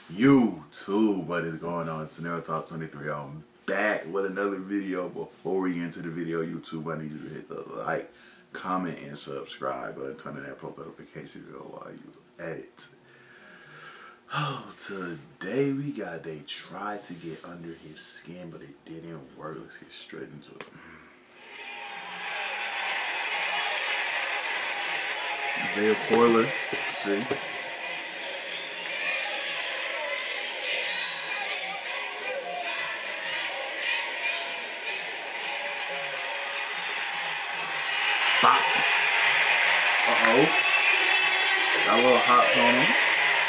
YouTube, what is going on? It's Nail Talk 23. I'm back with another video. Before we get into the video, YouTube, I need you to hit the like, comment, and subscribe button. Turn on that post notification bell while you edit. Oh, today they tried to get under his skin, but it didn't work. Let's get straight into it. Isaiah Coiler, see? Bop. Uh-oh. Got a little hops on him.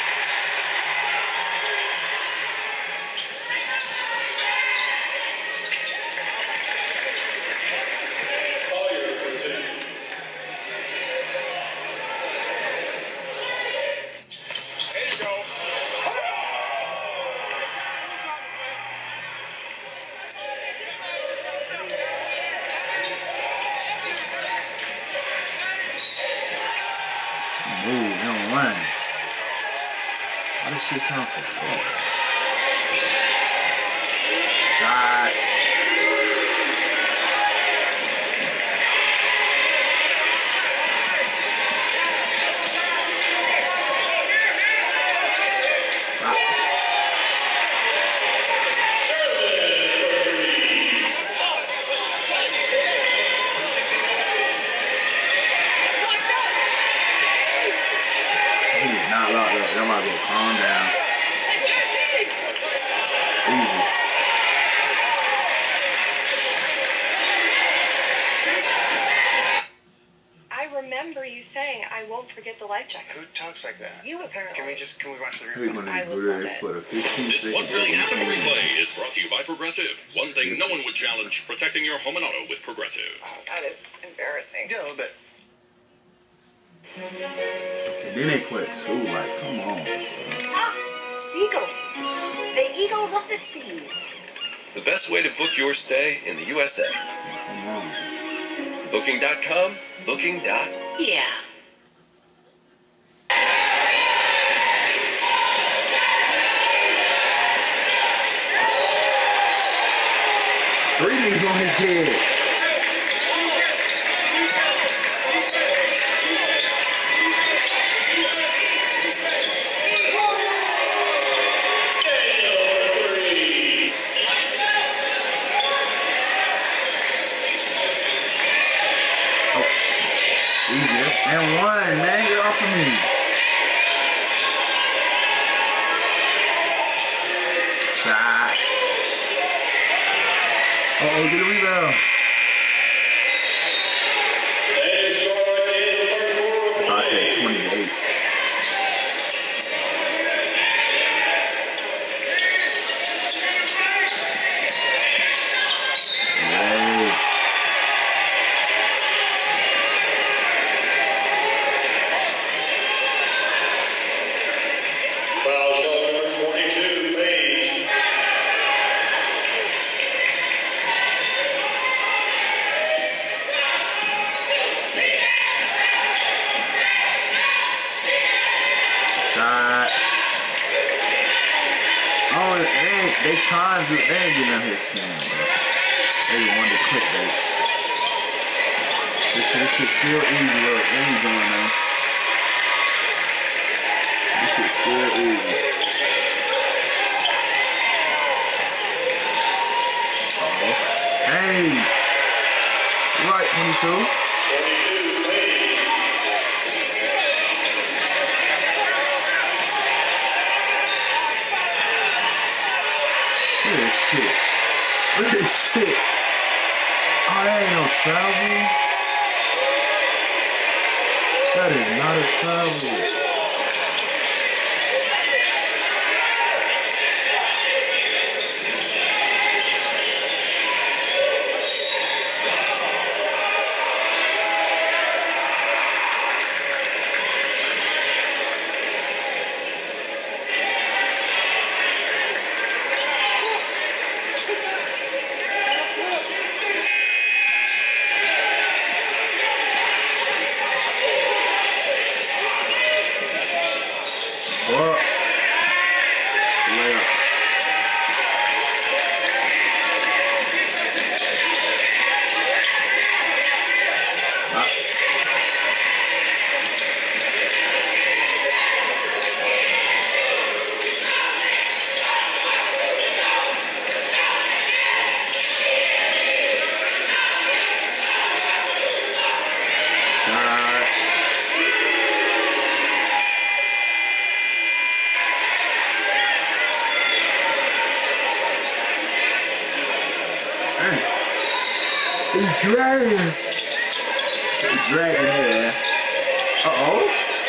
Move, don't run. This shit sounds so cool. Shot. Not locked up. Y'all might as well calm down. Easy. I remember you saying, I won't forget the life jackets. Who talks like that? You apparently. Can we watch the replay? I would love it. This What Really Happened replay is brought to you by Progressive. One thing no one would challenge, protecting your home and auto with Progressive. Oh, that is embarrassing. Yeah, a little bit. And then they put two, like, come on. Ah, seagulls. The eagles of the sea. The best way to book your stay in the USA. Come on. Booking.com, booking.com. Yeah. Three knees on his head. Easy. And one, man. Get off of me. Shot. Uh-oh, get a rebound. I said 28. Shot. Oh, they trying to do, they ain't getting on his skin, bro. They wanted to clickbait. This shit's still easy, look. What are you doing, man? This shit's still easy. Uh-oh. Hey! You right, 22? Look at this shit. Look at this shit. Oh, that ain't no travel. That is not a travel. He's dragging. He's dragging there. Uh-oh.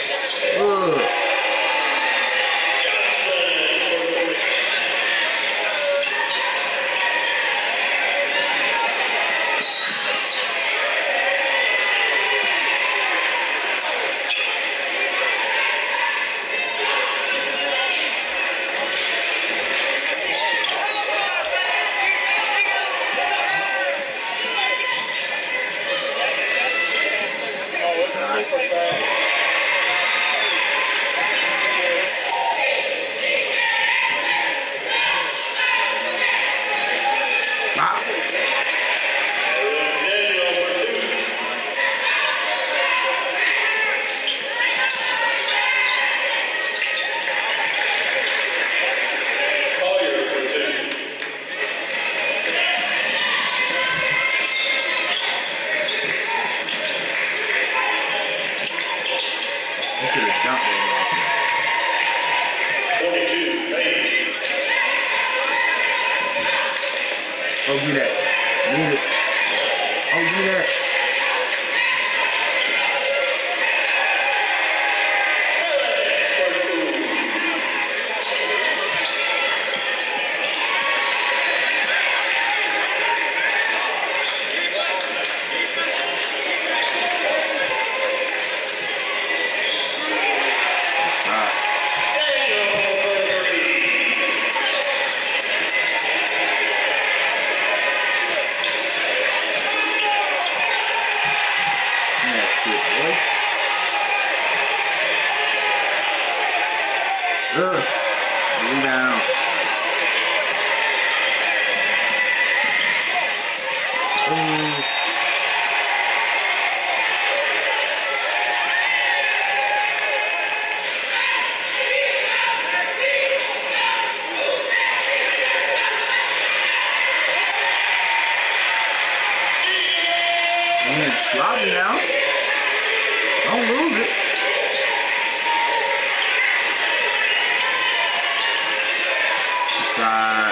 Oh, do that. Need it. Oh, do that. Rebound. Man, sloppy now. Don't lose it. Side.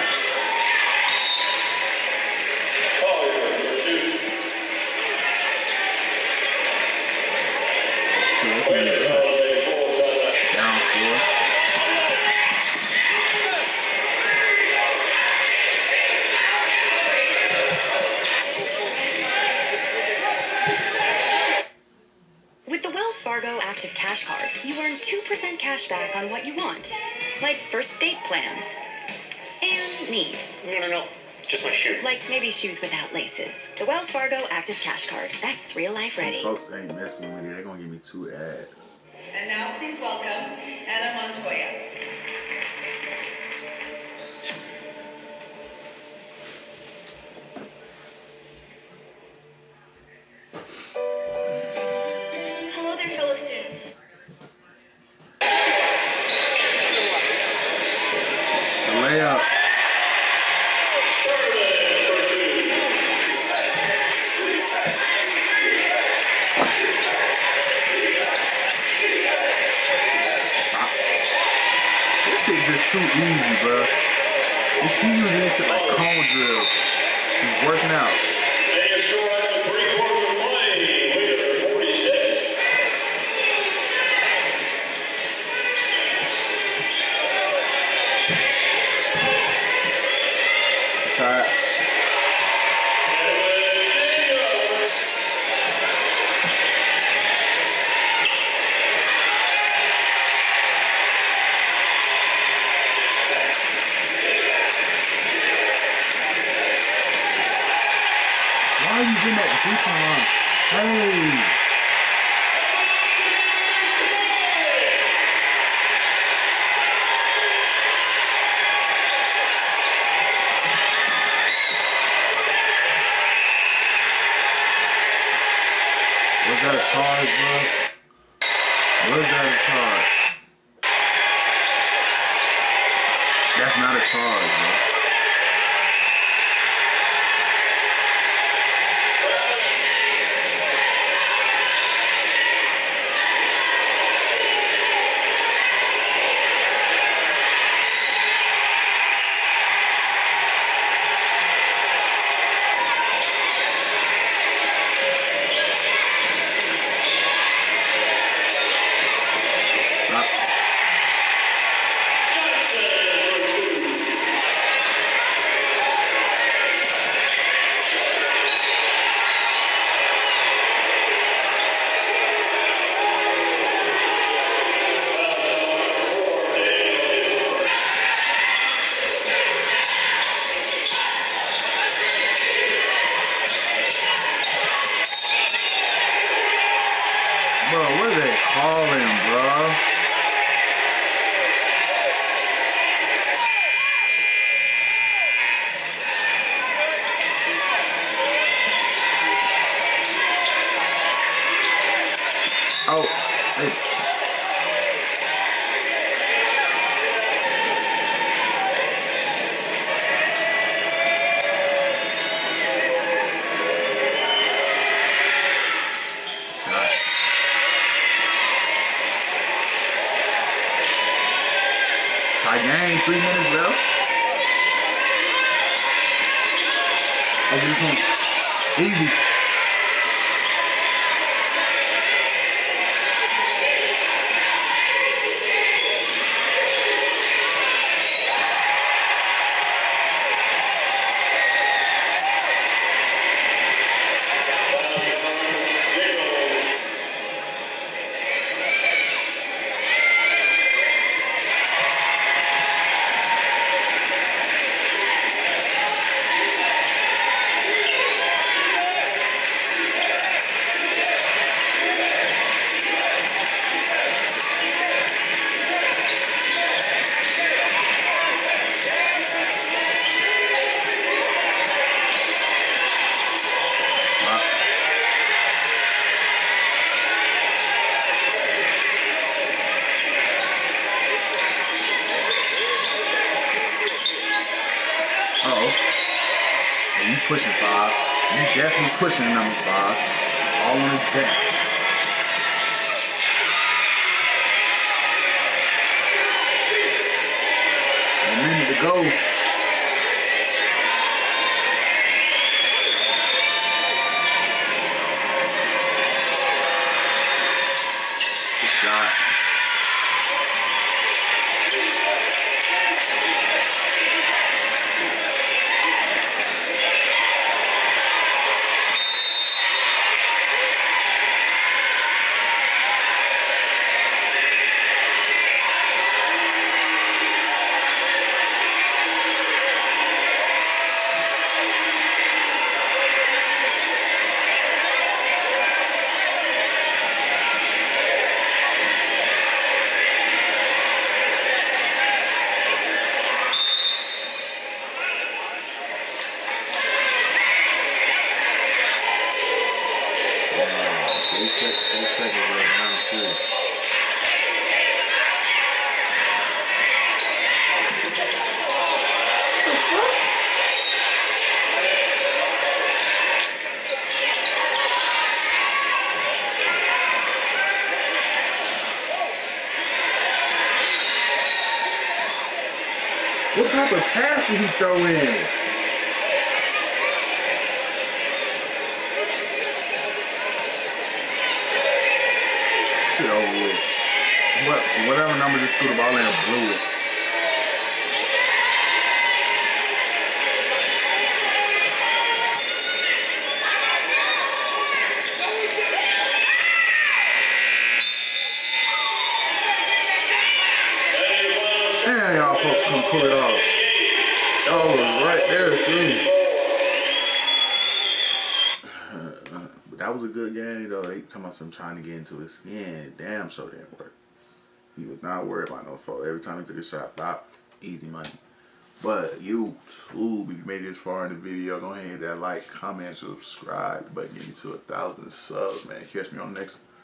Down 4. With the Wells Fargo Active Cash Card, you earn 2% cash back on what you want, like first date plans. And need. No. Just my shoe. Like maybe shoes without laces. The Wells Fargo Active Cash Card. That's real life ready. Folks ain't messing with me. They're gonna give me 2 ads. And now please welcome Anna Montoya. Hello there, fellow students. The layup. This shit just too easy, bro. He using this shit like cone drill. He's working out. Shot. Why are you getting that deep on? Hey! Was that a charge, bro? Was that a charge? That's not a charge, bro. Dang, 3 minutes left. I'll do some easy. You pushing 5. You definitely pushing number 5. All on his back. A minute to go. Good shot. What type of pass did he throw in? Shit over with. Whatever number just threw the ball in and blew it. Damn, y'all folks come pull it off. Y'all was right there too. But that was a good game though. They talking about some trying to get into his skin. Damn, so didn't work. He was not worried about no fault. Every time he took a shot, pop, easy money. But YouTube, if you made it this far in the video, go ahead and hit that like, comment, subscribe. But get me to 1,000 subs, man. Catch me on the next one.